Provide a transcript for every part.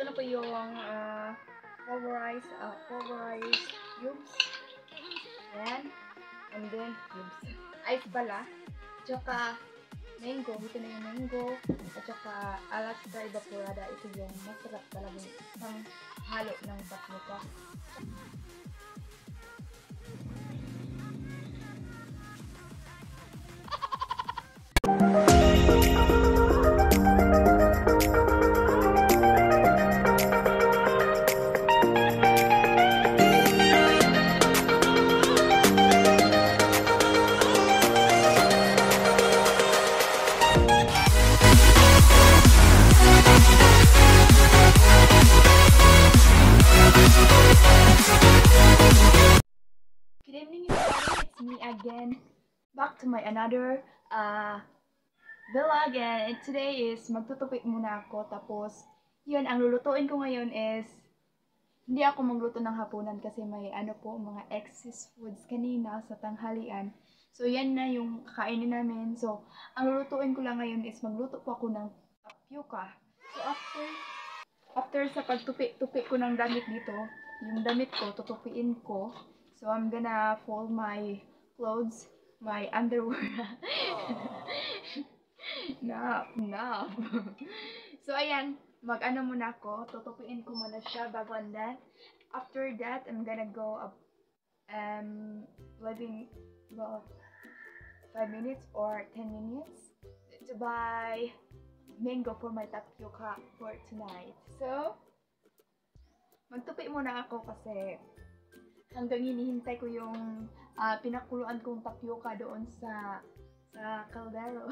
ano ko yung pulverized cubes. Ayan. And then, cubes. Ice pala. Tsaka, mango. Ito na yung mango. At tsaka, Alaska evaporada. Ito yung masarap talagang pang halo ng tapioca. Good evening, everybody. It's me again. Back to my another vlog, and today is magtutupik muna ako. Tapos, yun, ang lulutuin ko ngayon is hindi ako magluto ng hapunan kasi may mga excess foods kanina sa tanghalian. So, yan na yung kakainin namin. So, ang lulutuin ko lang ngayon is magluto po ako ng tapioca. So, after sa pagtupi ko ng damit dito, yung damit ko, tutupiin ko. So, I'm gonna fold my clothes, my underwear. Nap. So, ayan, mag-ano muna ako. Tutupiin ko muna siya bago and then. After that, I'm gonna go up, living, well, 5 minutes or 10 minutes to buy mango for my tapioca for tonight. So, magtupi muna ako kasi hanggang hinihintay ko yung pinakuluan kong tapioca doon sa kaldero.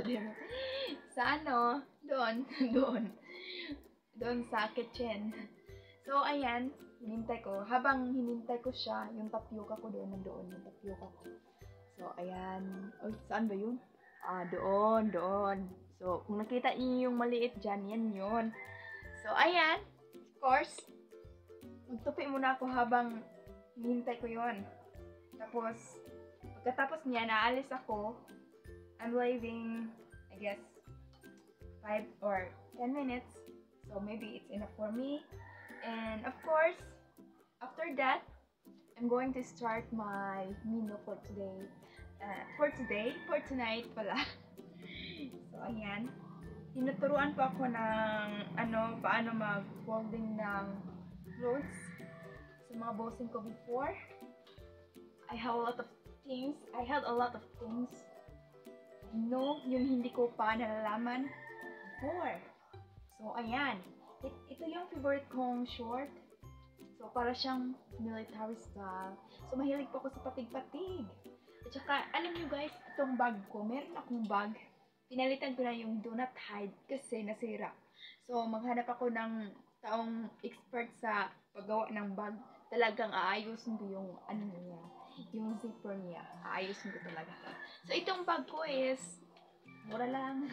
Doon sa kitchen. So, ayan, hinintay ko. Habang hinintay ko siya, yung tapioca ko nandoon yung tapioca ko. So, ayan. Oy, saan ba yun? Doon. So, kung nakita niyo yung maliit dyan, yan yun. So, ayan. Of course, magtupi muna ako habang hinihintay ko yun. Tapos, pagkatapos niya, naalis ako. I'm leaving, I guess, 5 or 10 minutes. So, maybe it's enough for me. And, of course, after that, I'm going to start my menu for today. For tonight pala. So, ayan. Tinuturuan pa ako ng, paano mag-folding ng clothes. Sa mga bossing ko before, I had a lot of things. No, yung hindi ko pa nalalaman before. So, ayan. Ito yung favorite kong short. So, para siyang military style. So, mahilig po ako sa patig-patig. At saka, alam nyo guys, itong bag ko, meron akong bag. Pinalitan ko na yung do not hide kasi nasira. So, maghanap ako ng taong expert sa paggawa ng bag. Talagang aayusin ko yung yung zipper niya. Aayusin ko talaga. So, itong bag ko is mura lang.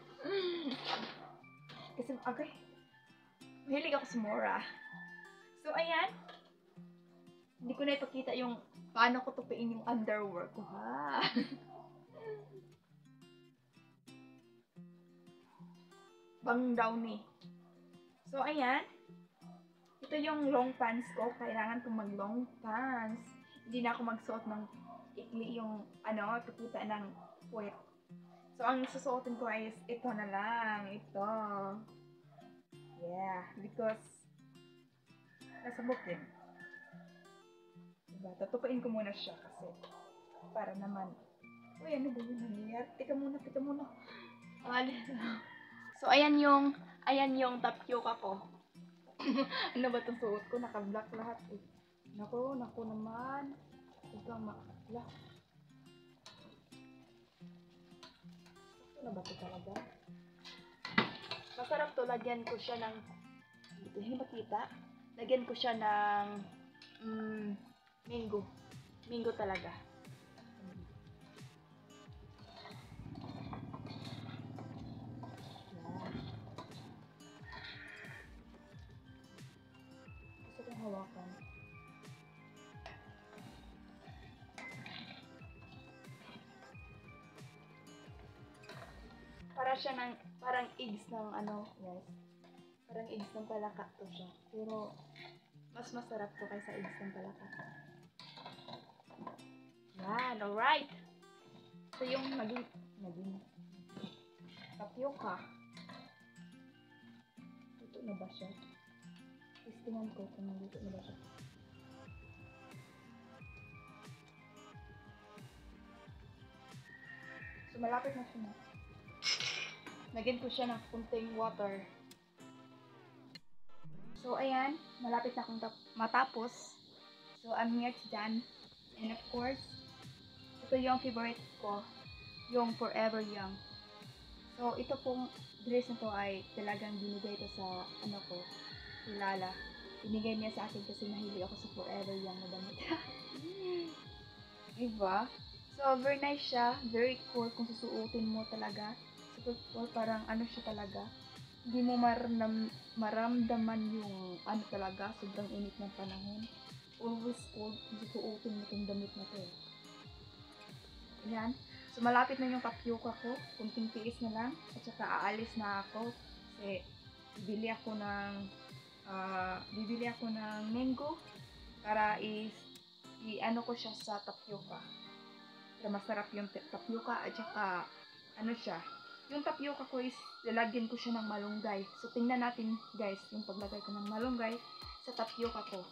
Kasi, mahilig ako sa mura. So, ayan. Hindi ko na ipakita yung paano ko tupiin yung underwear ko, ha? Bang downy. So, ayan. Ito yung long pants ko. Kailangan kong mag-long pants. Hindi na ako magsuot ng ikli yung, ipakita ng puwet. So, ang susuotin ko is ito na lang. Ito. Yeah. Because, nasa bukid. Diba? Tutupain ko muna siya kasi para naman. Uy, ano ba yun nangyayari? Tika muna. So, ayan yung tapioca ko. Ano ba itong suot ko? Naka-black lahat eh. Naku naman. Huwag kang maka-black. Ano ba ito talaga? Masarap to. Lagyan ko siya ng, hindi makita. Lagyan ko siya ng mango. Mango talaga. Gusto kong hawakan. Para siya ng, parang eggs ng guys. Parang instant palaka to siya. Pero, mas masarap to kaysa instant palaka. Yan, alright. Ito yung naging tapioca. Luto na ba siya? Testingan ko kung luto na ba siya. So, malapit na siya na. Lagyan ko siya ng kunting water. So, ayan. Malapit na akong matapos. So, I'm nearly done. And of course, ito yung favorite ko. Yung Forever Young. So, ito pong dress na to ay talagang binigay ko sa, si Lala. Binigay niya sa akin kasi mahilig ako sa Forever Young na damit. Diba? So, very nice siya. Very cool kung susuotin mo talaga. Super cool. Parang siya talaga. Hindi mo maramdaman yung talaga. Sobrang init ng panahon. Always cold kung susuotin mo itong damit na to. Ayan. So, malapit na yung tapioca ko. Kunting tiis na lang. At saka aalis na ako. Kasi, bibili ako ng mango. Para ko siya sa tapioca. Para masarap yung tapioca. At saka, siya. Yung tapioca ko is, lalagyan ko siya ng malunggay. So, tingnan natin, guys, yung paglagay ko ng malunggay sa tapioca ko.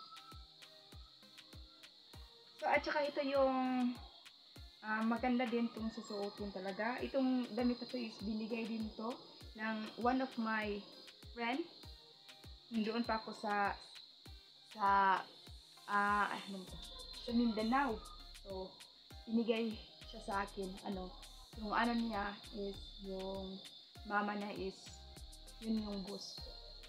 So, at saka ito yung maganda din itong susuotin talaga. Itong damit na to is binigay din to ng one of my friend. Doon pa ako sa Mindanao. So, binigay siya sa akin. Yung niya is, yung mama niya is, yun yung gusto.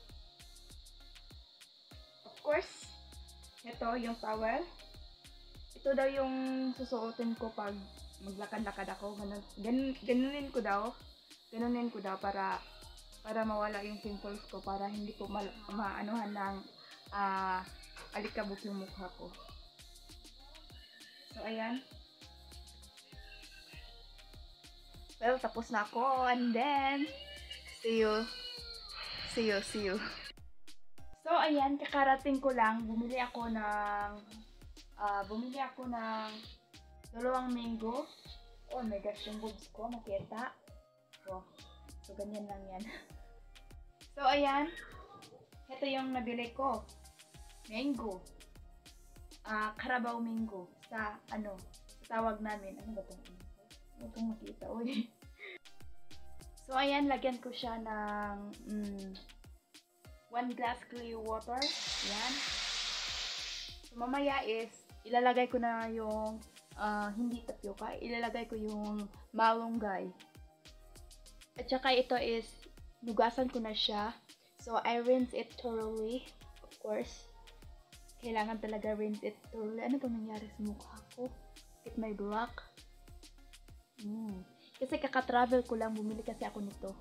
Of course, ito yung towel. Ito daw yung susuotin ko pag maglakad-lakad ako. Ganunin ko daw para mawala yung pimples ko, para hindi ko maanuhan ng alikabok yung mukha ko. So, ayan. Well, tapos na ako, and then, see you. So, ayan, kakarating ko lang, bumili ako ng 2 mango. Oh my gosh, yung boobs ko, makita. So, ganyan lang yan. So, ayan, ito yung nabili ko. Mango. Carabao mango. Sa tawag namin. Ano ba itong Huwag kong makita, uy. So, ayan, lagyan ko siya ng 1 glass clear water. Ayan. So, mamaya is, ilalagay ko na yung, hindi tapioca, ilalagay ko yung malunggay. At saka ito is, nugasan ko na siya. So, I rinse it thoroughly. Of course. Kailangan talaga rinse it thoroughly. Ano ba nangyari sa mukha ko? Bakit may black? Kasi kaka-travel ko lang, bumili kasi ako nito.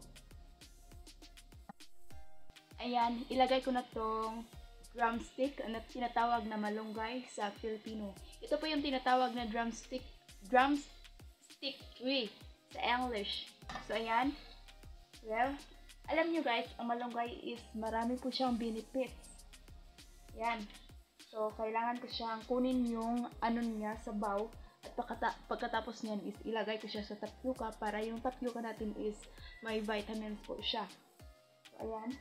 Ayan, ilagay ko na tong drumstick, na tinatawag na malunggay sa Filipino. Ito po yung tinatawag na drumstick tree sa English. So, ayan. Well, alam nyo guys, ang malunggay is marami po siyang benefits. Ayan. So, kailangan ko siyang kunin yung niya sa bowl. At pagkatapos niyan is ilagay ko siya sa tapioca para yung tapioca natin is may vitamins po siya. So, ayan.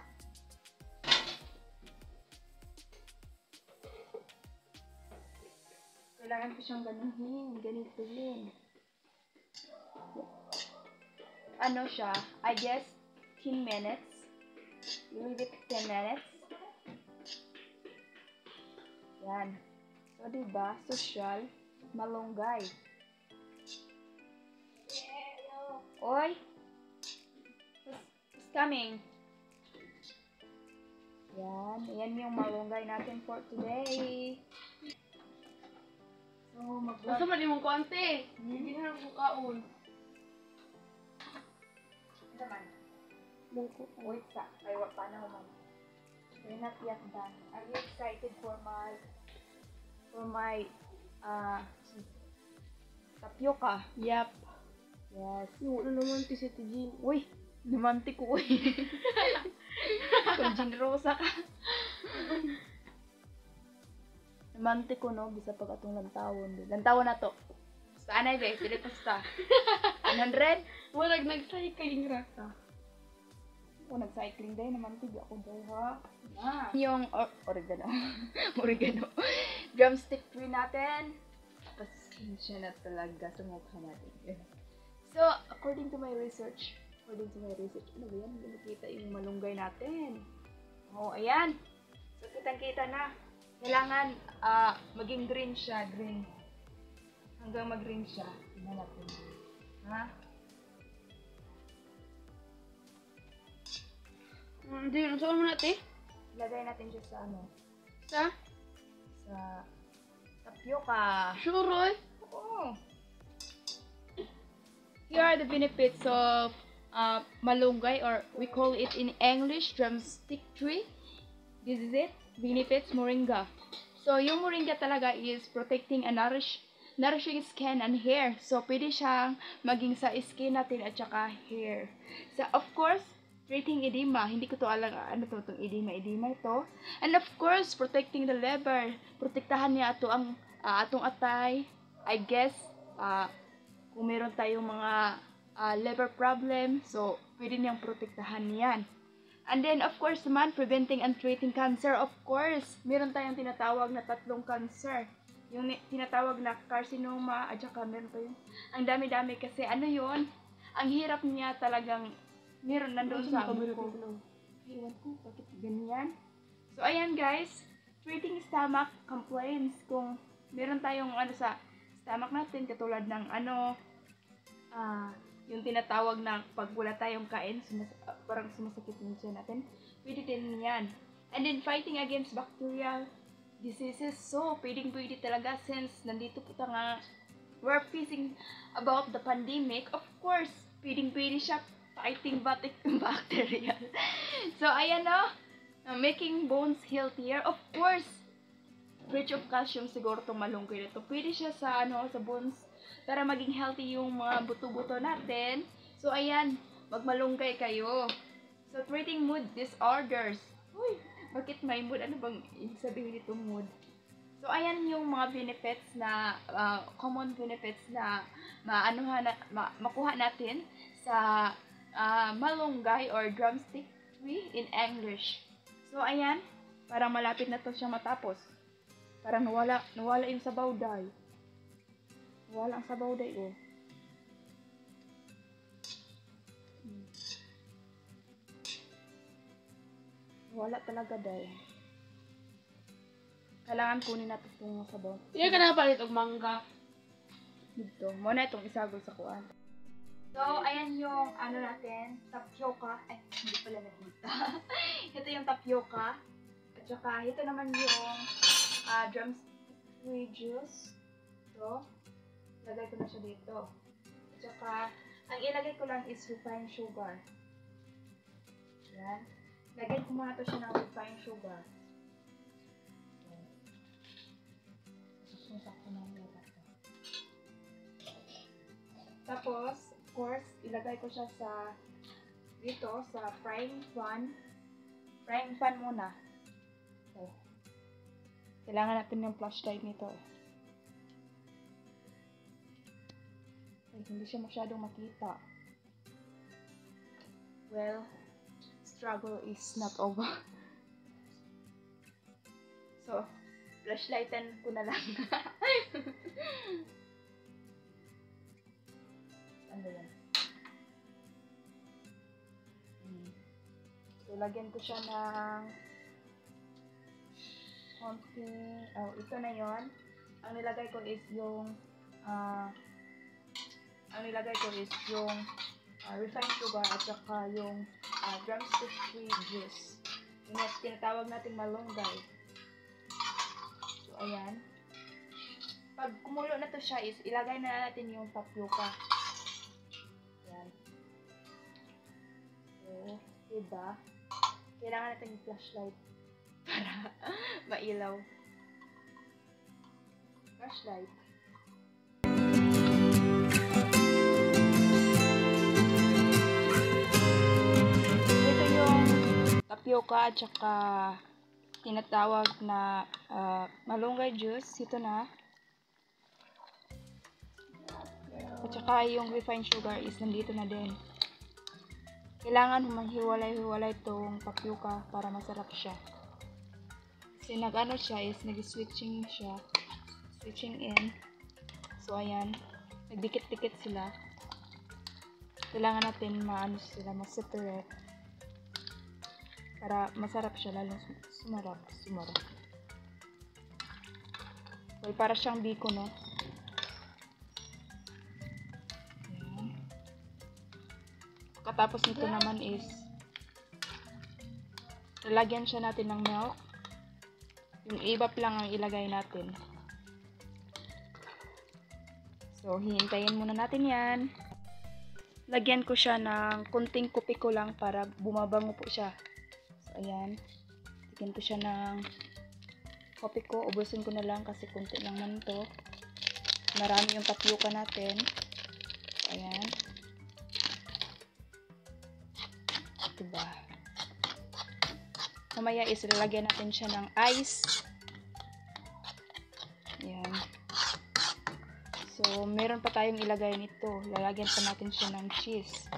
Kailangan ko siyang ganituhin. Siya, I guess, 10 minutes. Leave it 10 minutes. Yan. So, diba? Social. Malunggay. Oy! Who's coming? Yan. Yan yung malunggay natin for today. So, Masa man imong konti? Hindi na ako kaon. Naman. Wait sa. Ay, pa na naman. We're not yet done. Are you excited for my tapioca? Yep. Yes. Wala naman ti si Tijin. Uy! Namantik ko, uy. Kung generosa ka. Namante ko no, bisa pag atong lantawon. Lantawon na to. Basta anay be, pili basta. 100? Walag nag-cycling ra ka. Kung nag-cycling day, namantig ako daw ha. Yung oregano. Oregano. Drumstick tree natin. Pasensya na talaga sa mukha natin. So, according to my research, ano ba yan? Nakita yung malunggay natin. Oh, ayan. So, kitang-kita na. Kailangan maging green siya, green. Hanggang mag-green siya. Tingnan natin. Ha? Hindi, saan mo natin? Lagay natin siya sa ano? Sa? Sa tapioca. Sure, Roy? Oo. Here are the benefits of malunggay, or we call it in English drumstick tree. This is it. Benefits moringa. So, yung moringa talaga is protecting and nourishing skin and hair. So, pwede siyang maging sa skin natin at saka hair. So, of course, treating edema. Hindi ko to alam ano to, itong edema ito. And of course, protecting the liver. Protektahan niya ang atong atay. I guess, kung meron tayong mga liver problem, so pwede niyang protektahan yan. And then, of course naman, preventing and treating cancer. Of course, meron tayong tinatawag na 3 cancer. Yung tinatawag na carcinoma, at saka meron pa yun. Ang dami-dami kasi, ano yun? Ang hirap niya talagang, meron nandun sa buko. Ewan ko, bakit ganyan? So, ayan guys, treating stomach complaints. Kung meron tayong ano sa stomach natin, katulad ng yung tinatawag na pag wala tayong kain, parang sumasakit yung tiyan natin, pwede din yan. And then fighting against bacterial diseases, so pwede talaga since nandito po nga, we're facing about the pandemic, of course, pwede siya fighting bacterial. So ayan o, making bones healthier, of course, rich of calcium siguro itong malunggay na ito. Pwede siya sa sa bones, para maging healthy yung mga buto-buto natin. So, ayan, magmalunggay kayo. So, treating mood disorders. Uy, bakit may mood? Ano bang ibig sabihin itong mood? So, ayan yung mga benefits na, common benefits na makuha natin sa malunggay or drumstick tree in English. So, ayan, parang malapit na to siya matapos. Parang nawala yung sabaw dahil. Wala ang sabaw day oh. Wala talaga day. Kailangan kunin natin itong sabaw. Hindi ka napalit og mangga. Dito. Muna itong isagol sa kuwan. So, ayan yung natin, tapioca. Ay, hindi pala nakita. Ito yung tapioca. At saka, ito naman yung drumstick tree juice. Ito. Lagay ko na siya dito. At saka, ang ilagay ko lang is refined sugar. Yan. Lagay ko muna to siya ng refined sugar. Susunsak ko na yung lahat. Tapos, of course, ilagay ko siya sa dito, sa frying pan. Frying pan muna. Okay. Kailangan natin yung flashlight nito. Hindi siya masyadong makita. Well, struggle is not over. So, flashlightan ko na lang. Ano yan? So, lagyan ko siya ng konting, ito na yon. Ang nilagay ko is yung refined sugar at saka yung drumstick tree juice. Yung tinatawag natin malunggay. So, ayan. Pag kumulo na to siya is, ilagay na natin yung tapioca. Ayan. So, diba? Kailangan natin yung flashlight para mailaw. Flashlight. tapioca at saka tinatawag na malunggay juice. Ito na. At saka yung refined sugar is nandito na din. Kailangan maghiwalay-hiwalay itong tapioca para masarap siya. Kasi nag-ano siya is nag-switching siya. Switching in. So ayan. Nagdikit-dikit sila. Kailangan natin sila ma-separate. Para masarap siya, lalo sumarap. Well, para siyang biko, no? Pagkatapos nito naman is lalagyan siya natin ng milk. Yung ibap lang ang ilagay natin. So, hihintayin muna natin yan. Lagyan ko siya ng kunting kupi ko lang para bumabango po siya. So, ayan. Lagyan ko siya ng kopi ko. Ubusin ko na lang kasi kunti lang man to. Marami yung tapioca natin. So, ayan. Diba? Mamaya is lalagyan natin siya ng ice. Ayan. So, meron pa tayong ilagay nito. Lalagyan pa natin siya ng cheese.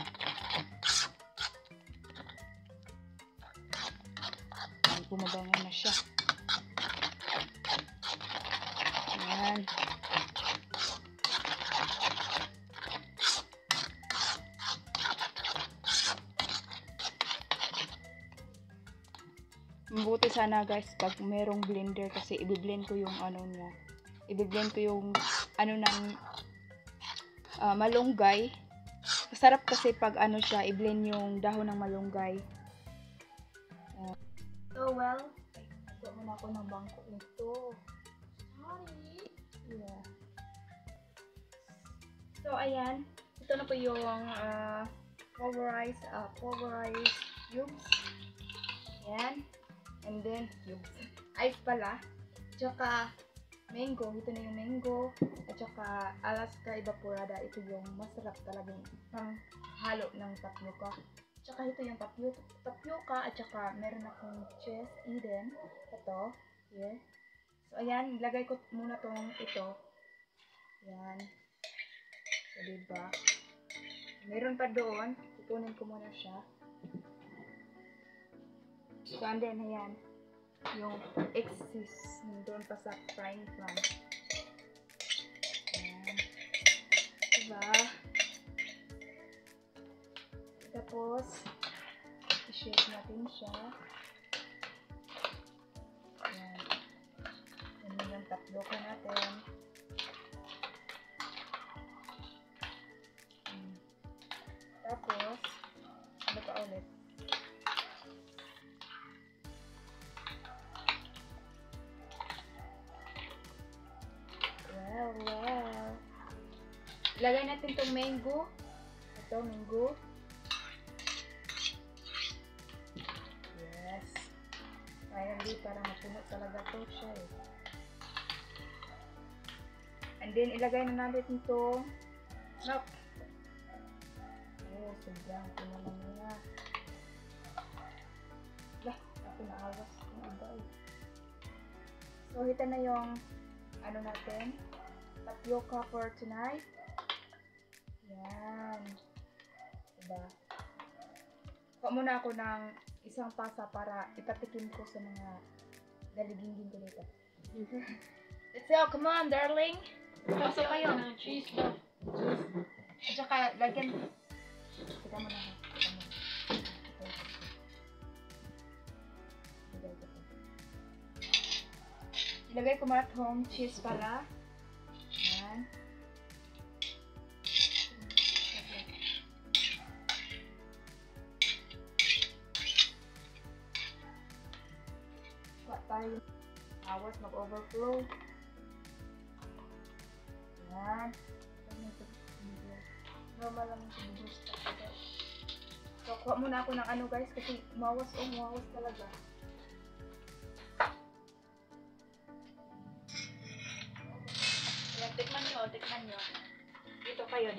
Ayan, bumabango na siya. Ayan. Mabuti sana guys pag merong blender kasi i-blend ko yung ano niya. I-blend ko yung ano ng malunggay. Masarap kasi pag ano siya, i-blend yung dahon ng malunggay. So well, ito muna ako ng bangko nito. Sorry. Yeah. So ayan, ito na po yung pulverized cubes. Ayan. And then, ice pala. Tsaka, mango. Ito na yung mango. At tsaka, Alaska Evaporada. Ito yung masarap talagang pang halo ng tapioca. Tsaka, ito yung tapioca. At tsaka, meron akong cheese Eden. Ito. Here. So, ayan. Ilagay ko muna ito. Ayan. So, diba? Meron pa doon. Tutunin ko muna siya. So, and then, ayan, yung excess doon pa sa frying pan. Ayan. Diba? Tapos, i-shake natin siya. Ayan. Yan yung tapioca natin. Tapos, ano pa ulit? Wow. Ilagay natin itong mango. Ito, mango. Yes. Finally, para mapuno talaga ito siya eh. And then, ilagay na natin itong milk. Oh, sobrang puno na niya. Lah, ako naawas ng iba eh. So, hita na yung ano natin, tapioca for tonight. Yan. Diba? Kuha muna ako ng isang tasa para ipatikim ko sa mga daligingin ko dito. Let's go, come on, darling. Pasok kayo. Cheese daw. At saka, lagyan. Kita mo na. Ilagay ko muna itong cheese pala. Ayan. Kuha tayo. Awas mag-overflow. Ayan. Normal lang yung boost. So, kuha muna ako ng ano guys kasi umawas talaga. Tikman nyo. Dito kayo.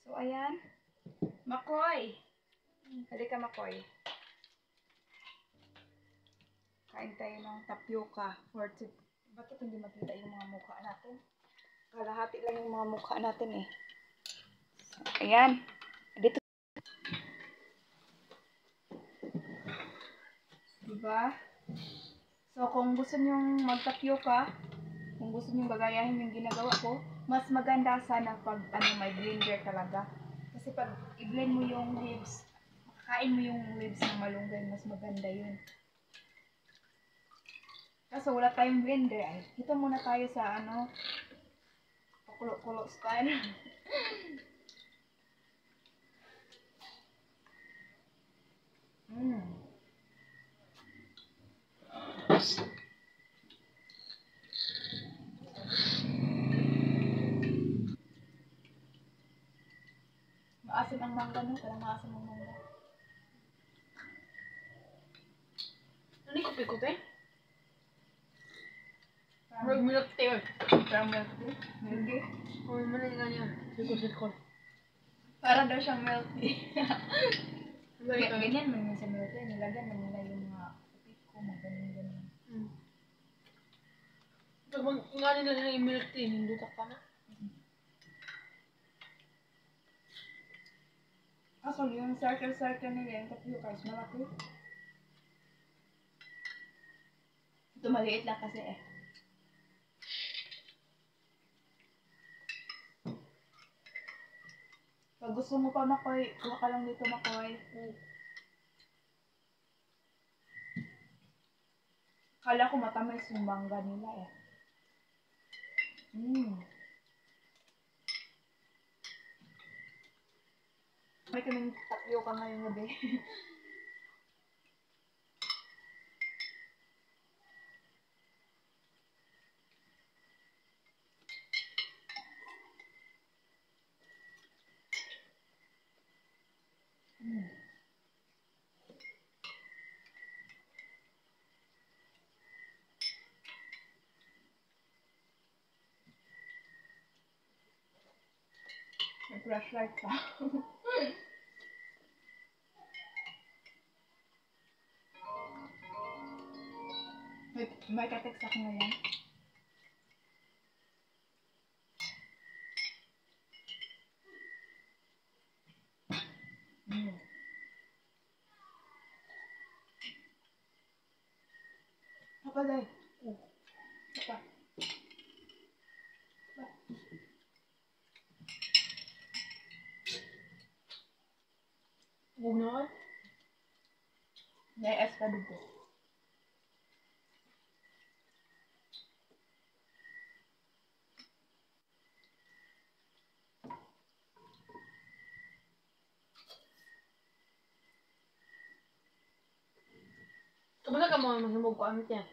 So, ayan. Makoy! Halika, Makoy. Kain tayo ng tapioca. Bakit hindi makita yung mga mukha natin? Kalahati lang yung mga mukha natin eh. So, ayan. Dito. Diba? So, kung gusto nyong magtapioca, kung gusto nyong gagayahin yung ginagawa ko, mas maganda sana pag may blender talaga. Kasi pag i-blend mo yung leaves, kain mo yung leaves ng malunggay, mas maganda yun. Kaso wala tayong blender ay. Dito muna tayo sa pakulo-kulo style. Maasim ang mangga no? Parang maasim ang mangga. Ano yung kopi ko, te? Milk tea. Parang milk tea? Milk tea? Oo, manay nga niya. Sikol. Para daw siyang milk tea. Balik ka. Ganyan man yun sa milk tea. Nilagyan man nila yung mga kapit ko, mga ganyan-ganyan. Pag nga nila yung milk tea, hindutak ka na. Kaso yung circle nila, yung tapioca is malaki. Ito maliit lang kasi eh. Pag gusto mo pa, Makoy, kuha ka lang dito, Makoy. Kala ko matamis yung mangga nila eh. May kaming tapioca ngayong gabi. May flashlight pa. may ka-text ako ngayon. Apa day? Apa? Huwag na ka. May S ka dito. Kabala ka mga mahimog ko amit yan.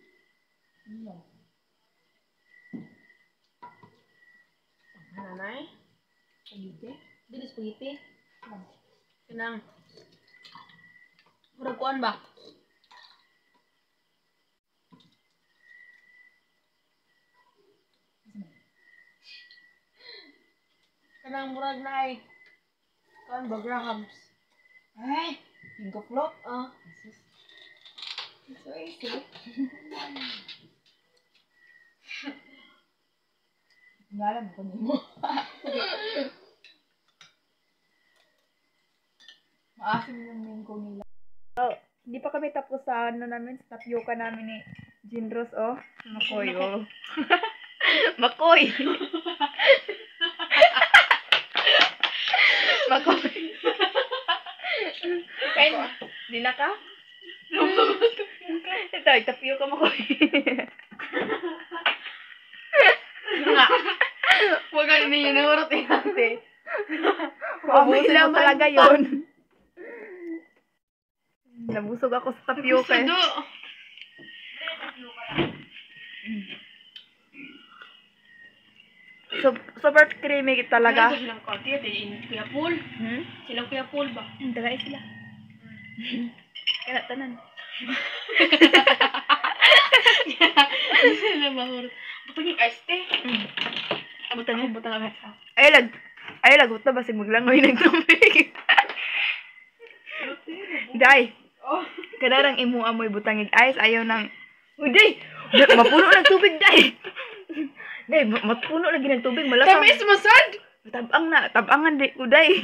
Nanay? Spaghetti? Dili spaghetti. Kanang. Murag kuan ba? Kanang murag na ay. Kuan ba? Grahams. Ay! Yung float? Jesus. It's so easy. Ngalan ko mo. Maasim yung mango nila. Oh, hindi pa kami tapos sa namin, sa tapioca namin ni Jinros, oh. Makoy, oh. Makoy! Makoy! Kain, di na ka? Ito, tapioca Makoy. Nga. Huwag ka ninyo nangurot eh natin. Mabuti lang talaga yun. Nabusog ako sa tapioca. Sudo. Super creamy talaga. Ano silang konti at Kuya Paul? Silang Kuya Paul ba? Dagay sila. Kaya tanan. Sila mahurot. Butang yung ice tea. Butang Butang ang ice. Ay, lag. Ay, lagot na basig maglangoy ng tubig. Day, Oh. kadarang imo amoy butangig ice, ayaw nang... Uy, Day! Mapuno ng tubig, Day! Day, mapuno lagi ng tubig, malasang... Tamis mo, sad! Tabangan, Day, ko, Day.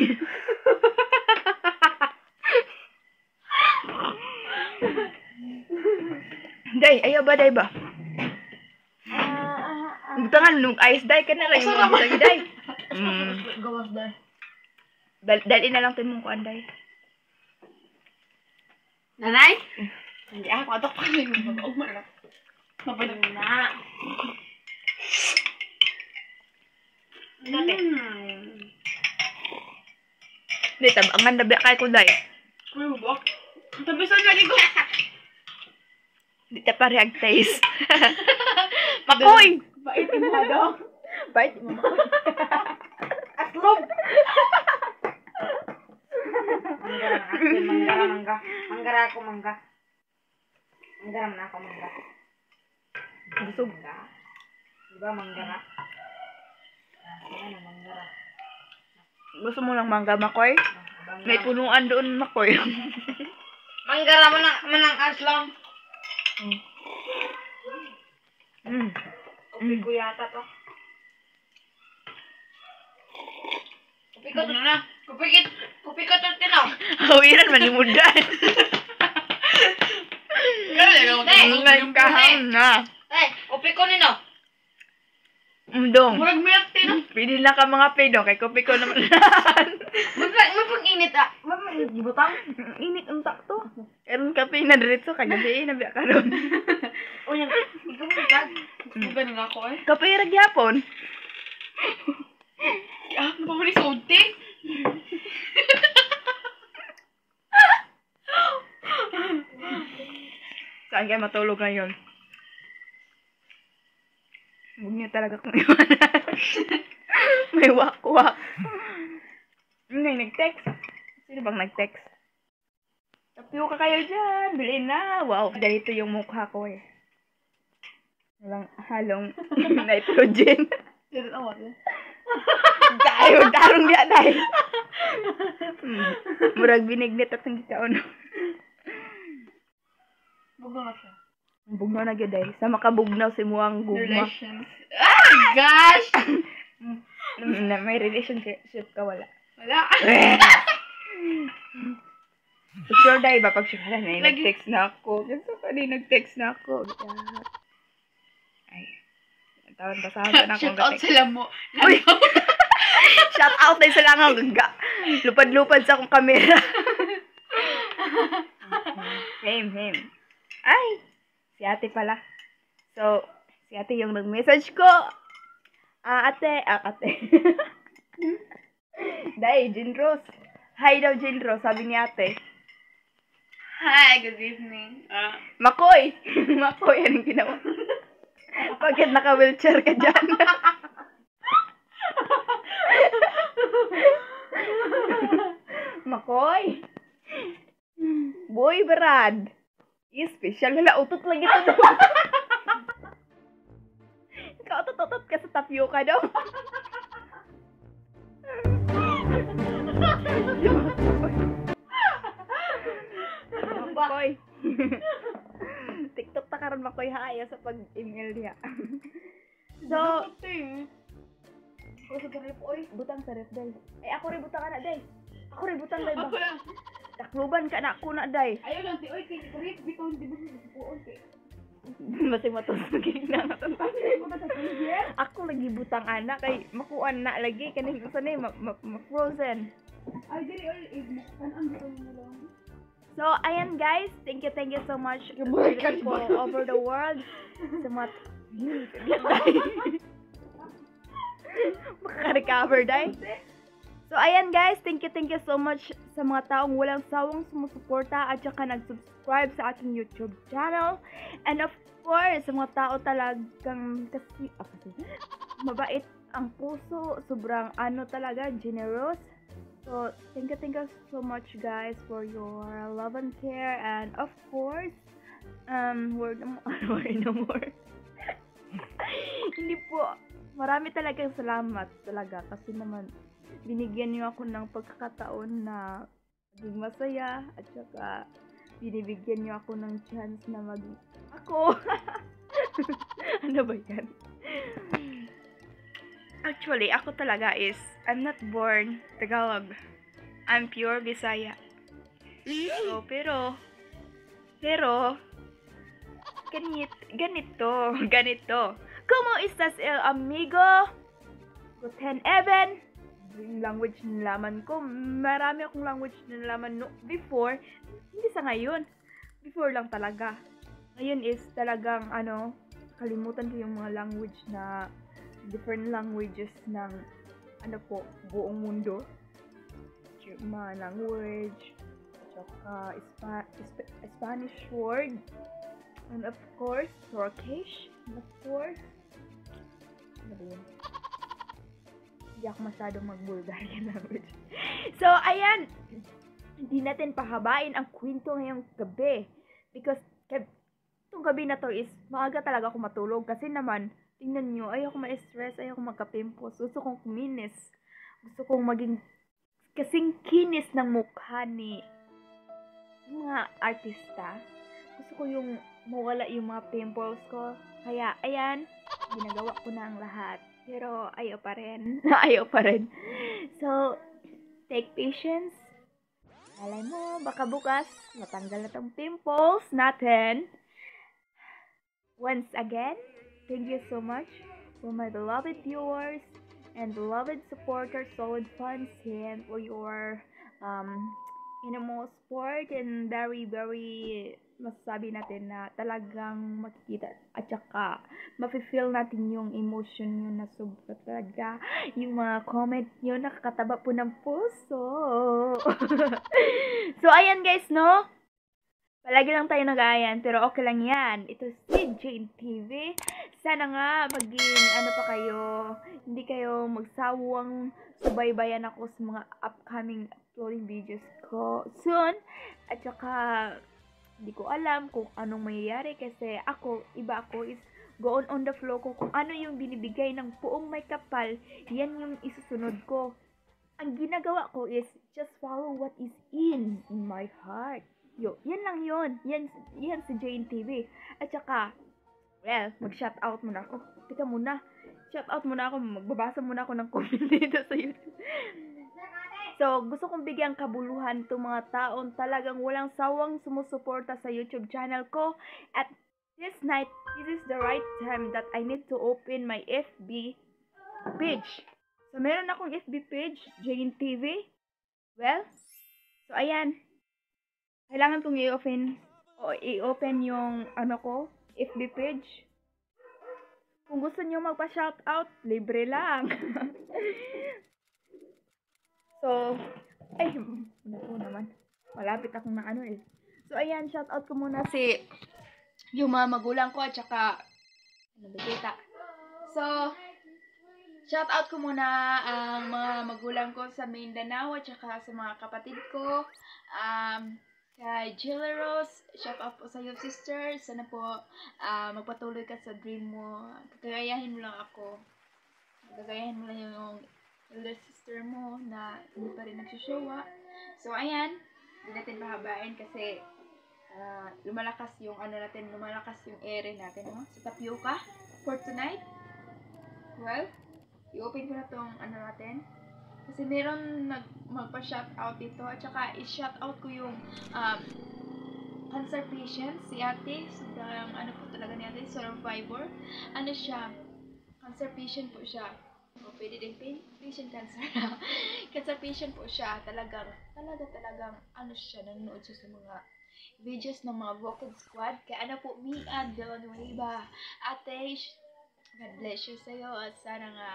Day, ayaw ba, Day ba? Butangan, nung ice, Day, ka na lang yung butangig, Day. Gawas dahil. Dali na lang timong kuan, Day. Nanay? Hindi ako. Atok pa rin. Mag-umar na. Mapalik na. Dati. Day, tabangan na biya kay ko, Day. Uy, bak. Tabisan na ko. Di ta parehag taste. Makoy! Baitin mo daw. Bait mo, Makoy. Atlog. Manggara. Manggara ako, mangga. Manggara na ako, mangga. Busog. Diba, manggara? Ano, manggara. Gusto mo lang mangga, Makoy? May punuan doon, Makoy. Manggara mo ng aslam. Kopi ko yata to. Kopi ko to na. Kopi ko to tinaw. Hawiran, manimudan. Ngayon kahang na. Eh, kopi ko nino. Dong. Murag milk tea no. Pili na ka mga pedo, kay kopi ko naman. Mapag-init ah. Gibutang. Init ang takto. Eron kape na diretso, kagabi na biya karon. O yan, ikaw mo kag. Ganun ako eh. Kape ra gyapon. Ah, ano pa mo ni Sote? Saan kayo matulog ngayon? Huwag niyo talaga kung iwanan. May wak-wak. May nag-text. Sino bang nag-text? Tapio ka kayo dyan. Bilhin na. Wow, ganito yung mukha ko eh. Walang halong nitrogen. Dito awat eh. Dahil, darong niya dahil. Murag binignit at ang gitaon. Bugno na siya. Bugnaw na gyud dahil. Sa makabugnaw si muang gugma. Relations. Ah, gosh! Na may relationship ka wala. Wala. Sure dahil ba pag sure na Lagi. nag-text na ako. Gusto ka din nag-text na ako. Ay. Tawag-tasahan na Shout akong out sila mo. Uy! Shout out na isa lang ang lupad-lupad sa akong kamera. Him. Ay! Si ate pala. So, si ate yung nag-message ko. Ate. Day, Jinros. Hi daw, Jinros. Sabi ni ate. Hi, good evening. Makoy! Makoy, anong ginawa? Bakit naka-wheelchair ka dyan? Makoy! Boy, Brad! Special na utot lang ito. Kautot-utot ka sa tapioca daw. Makoy. TikTok ta karon Makoy haya sa pag-email niya. So, ako sa ref, oy, butang sa ref, day. Ay, ako rin butang na, day. Ako rin butang, day ba? Ako lang. Takluban ka na ako na, day. Ayaw lang, oy, kay Rip, bitaw hindi mo sipuon kay. Masing matulog na nga tanta. Ako lagi butang anak, kay makuan na lagi. Kaning usan eh, ma-frozen. Ay, dili, oy, ang bitaw mo lang. So, ayan guys, thank you so much to people over the world. Sa mga... Maka-recover, day. So, ayan guys, thank you so much sa mga taong walang sawang sumusuporta at saka nag-subscribe sa ating YouTube channel. And of course, sa mga tao talagang kasi mabait ang puso, sobrang talaga, generous. So, thank you so much guys for your love and care, and of course, word no more. Hindi po, marami talagang salamat talaga kasi naman binigyan niyo ako ng pagkakataon na maging masaya at saka binibigyan niyo ako ng chance na ako. Ano ba yan? Actually, ako talaga is, I'm not born Tagalog. I'm pure Bisaya. So, pero, ganito. ¿Cómo estás, el amigo? Guten Eben. Yung language na nalaman ko, marami akong language na nalaman before, hindi sa ngayon. Before lang talaga. Ngayon is talagang, kalimutan ko yung mga language na, different languages ng, buong mundo. Yung mga language, at Spanish word, and of course, Turkish, and of course, hindi ako masyadong mag-Bulgarian language. So, ayan, hindi natin pahabain ang kwento ngayong gabi. Because, itong gabi na to is, maaga talaga ako matulog. Kasi naman, tingnan nyo, ayoko ma-stress, ayoko magka-pimples. Gusto kong kuminis. Gusto kong maging kasing kinis ng mukha ni mga artista. Gusto ko yung mawala yung mga pimples ko. Kaya, ayan, ginagawa ko na ang lahat. Pero, ayaw pa rin. So, take patience. Malay mo, baka bukas, matanggal na tong pimples natin. Once again, thank you so much for my beloved viewers and beloved supporters, solid fans, and for your most support and very, very masasabi natin na talagang makikita at saka mafe-feel natin yung emotion nyo na sobra talaga. Yung mga comment nyo nakakataba po ng puso. So, ayan guys, no? Palagi lang tayo nag-aayan, pero okay lang yan. Ito si Jane TV. Sana nga maging pa kayo, hindi kayo magsawang subaybayan ako sa mga upcoming uploading videos ko soon. At saka, hindi ko alam kung anong mangyayari kasi iba ako is go on the flow ko. Kung ano yung binibigay ng puong may kapal, yan yung isusunod ko. Ang ginagawa ko is just follow what is in my heart. Yan lang yun. Yan si Jane TV. At saka, mag-shoutout muna ako. Teka muna. Shoutout muna ako. Magbabasa muna ako ng comment dito sa YouTube. So, gusto kong bigyan kabuluhan itong mga taon talagang walang sawang sumusuporta sa YouTube channel ko. At this is the right time that I need to open my FB page. So, meron akong FB page, Jane TV. So, ayan. Kailangan kong i-open yung FB page. Kung gusto nyo magpa-shoutout, libre lang. So, naman. Malapit akong So, ayan, shoutout ko muna yung mga magulang ko at saka, So, shoutout ko muna ang mga magulang ko sa Mindanao at saka sa mga kapatid ko. Kay Jilla Rose, shoutout po sa iyo, sister. Sana po magpatuloy ka sa dream mo. Gagayahin mo lang ako. Gagayahin mo lang yung elder sister mo na hindi pa rin nagsusuwa. So, ayan. Hindi natin pahabain kasi lumalakas yung ere natin, no? Sa tapioca for tonight. I-open ko na tong natin. Kasi meron magpa-shoutout dito. At saka i-shoutout ko yung cancer patient, si ate. Sobrang po talaga ni ate, survivor. Siya? Cancer patient po siya. Pwede din patient cancer. Cancer patient po siya. Talagang siya, nanonood siya sa mga videos ng mga Vocal Squad. Kaya po, Mian Villanueva. Ate, God bless you sa'yo. At sana nga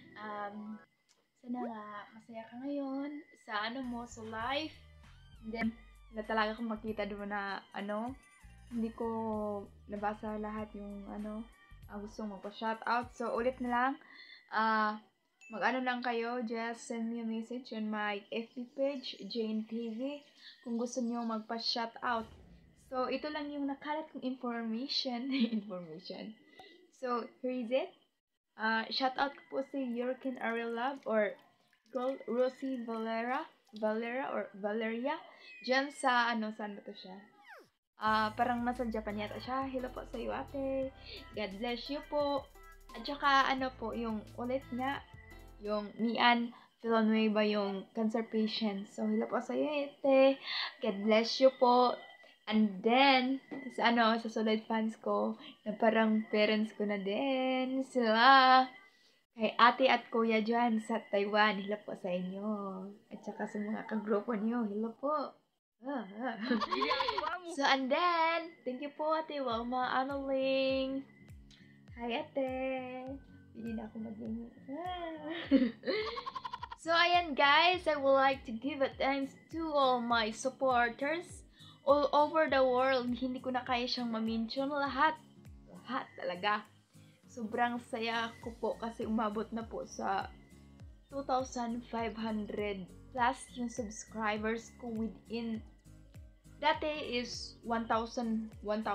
masaya ka ngayon sa sa life. And then, wala talaga akong makita doon na hindi ko nabasa lahat yung gusto magpa-shoutout. So, ulit na lang. Lang kayo, just send me a message on my FB page, Jane TV, kung gusto niyo magpa-shoutout. So, ito lang yung nakalat kong information. So, here is it. Shoutout ko po si Yurkin Ariel Love or called? Rosie Valeria. Diyan sa, saan ba to siya? Parang nasa Japan yata siya. Hello po sa iyo, ate. God bless you po. At saka, po, yung ulit nga, yung Mian Villanueva, yung cancer patient. So, hello po sa iyo, ate. God bless you po. And then, sa solid fans ko, na parang parents ko na din, sila, kay ate at kuya dyan sa Taiwan, hello po sa inyo. At saka sa mga kagrupo niyo, hello po. So, and then, thank you po, Ate Wilma Analing. Hi, ate. Hindi na ako maging. So, ayan guys, I would like to give a thanks to all my supporters all over the world. Hindi ko na kaya siyang ma-mention lahat. Lahat talaga. Sobrang saya ko po kasi umabot na po sa 2,500 plus yung subscribers ko within. Dati is 1,500.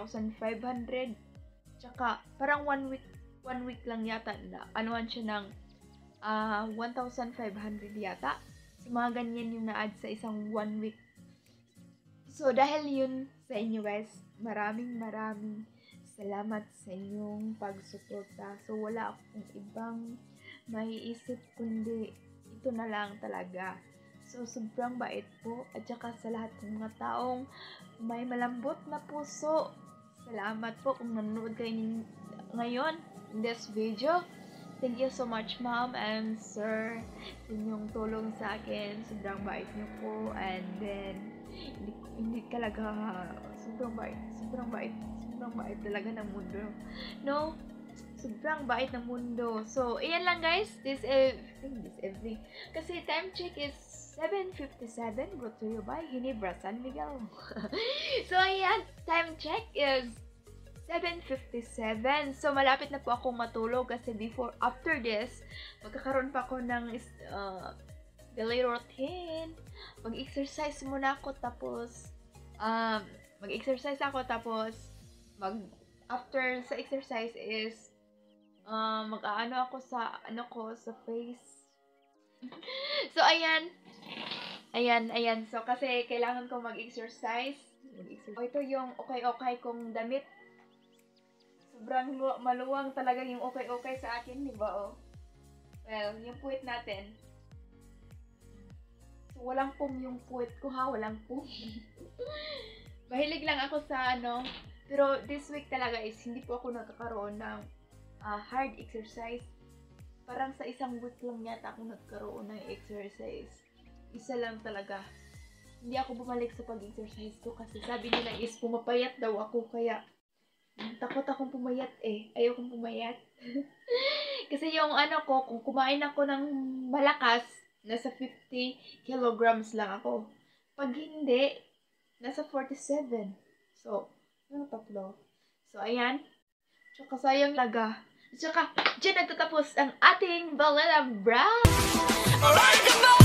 Tsaka parang one week lang yata na anuan siya ng 1,500 yata. So mga ganyan yung na-add sa isang 1 week. So dahil yun sa inyo guys, maraming salamat sa inyong pagsuporta. So wala akong ibang maiisip kundi ito na lang talaga. So sobrang bait po at saka sa lahat ng mga taong may malambot na puso. Salamat po kung nanonood kayo ngayon in this video. Thank you so much ma'am and sir sa inyong tulong sa akin. Sobrang bait niyo po and then hindi talaga sobrang bait talaga ng mundo. No? Sobrang bait ng mundo. So, ayan lang guys. This every. Kasi time check is 7:57. Brought to you by Ginebra San Miguel. So, ayan. Time check is 7:57. So, malapit na po akong matulog kasi after this, magkakaroon pa ako ng daily routine. Mag-exercise muna ako tapos after sa exercise is mag-aano ako sa sa face. So ayan. So kasi kailangan ko mag-exercise. Ito yung okay kong damit. Sobrang maluwang talaga yung okay sa akin, di ba? Oh. Well, yung puwet natin. So walang pum yung puwet ko ha, walang pum. Mahilig lang ako sa pero this week talaga is hindi po ako nagkakaroon ng hard exercise. Parang sa isang week lang yata ako nagkaroon ng exercise. Isa lang talaga. Hindi ako bumalik sa pag-exercise ko kasi sabi nila is pumapayat daw ako kaya takot akong pumayat Ayaw kong pumayat. Kasi yung kung kumain ako ng malakas, nasa 50 kilograms lang ako. Pag hindi, nasa 47. So, yung tatlo. So, ayan. Tsaka sayang talaga. Tsaka, dyan nagtatapos ang ating Balena Brown.